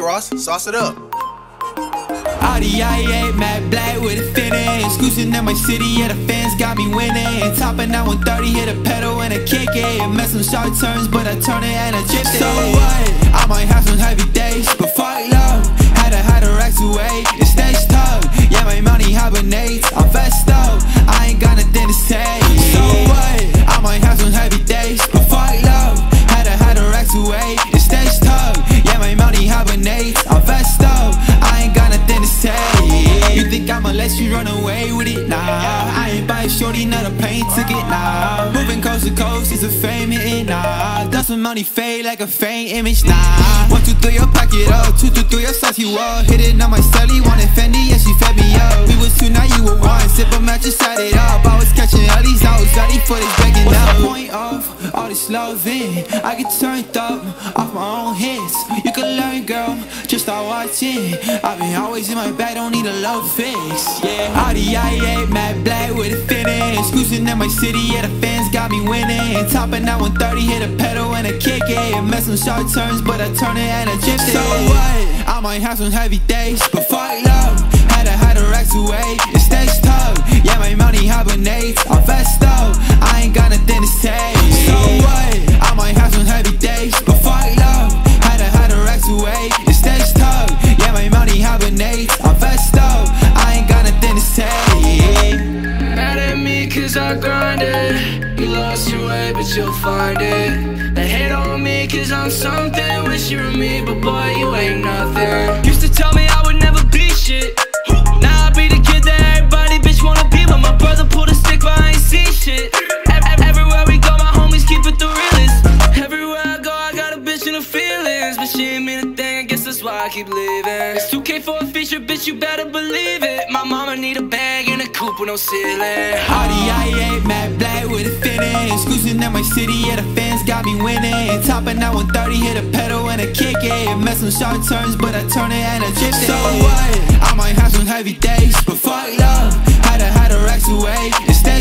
Ross, sauce it up. Audi i8, matte black with a finish. Cruising in my city, yeah, the fans got me winning. Topping out 130, hit a pedal and a kick it. Made some short turns, but I turn it and I drift it. So what? I might have some heavy days, but fuck love. Had a rack to wait, it stays tough. Yeah, my money hibernates, I'm vest up. I ain't got nothing to say. So what? I might have some heavy days, but fuck love. Had a rack to wait, it stays tough. Yeah, my money hibernates, I'm vest up. I ain't got nothing to say. You think I'ma let you run away with it? Nah, I ain't buy shorty, not a plane ticket, nah. Moving coast to coast, it's a fame hitting, nah. Does some money fade like a faint image, nah. 1, 2, 3, I'll pack it up. 2, 2, 3, I'll sauce you up. Hit it on my celly, wanted Fendi, yeah, she fed me up. We was 2, now you were 1. Sip a match, just set it up. I was catching all these, I was ready for this breaking up. What's the point of all this loving? I get turned up off my own hits. You can learn, girl, just start watching. I've been always in my bag, don't need a love fix. Yeah, Audi i8, matte black with a finish. Cruising in my city, yeah, the fans got me winning. Topping out 130, hit a pedal and a kick it. Made some short turns, but I turn it and I drift it. So what? I might have some heavy days, but fuck love. Had a rack to wait, it stays tough. Yeah, my money hibernates, I'm vest up. I ain't got nothing to say. So what? I might have some heavy days, but fuck love. Had a rack to wait, it stays tough. Yeah, my money hibernates, I'm vest up. I ain't got nothing to say. Mad at me cause I grinded. You lost your way but you'll find it. They hate on me cause I'm something. Wish you were me but boy you ain't nothing. Used to tell me I would never be shit. Now I be the kid that everybody bitch wanna be. But my brother pulled a stick but I ain't see shit. Everywhere we go my homies keep it the realest. Everywhere I go I got a bitch in the feelings. But she ain't mean a thing, I guess that's why I keep living. It's 2K for a feature, bitch you better believe it. My mama need a bag and a coupe with no ceiling. Audi i8, matte black with a finish. Cruising in my city, yeah, the fans got me winning. Topping out 130, hit a pedal and a kick it. Made some short turns, but I turn it and I drift it. So what? I might have some heavy days, but fuck love. Had a rack to wait, it stays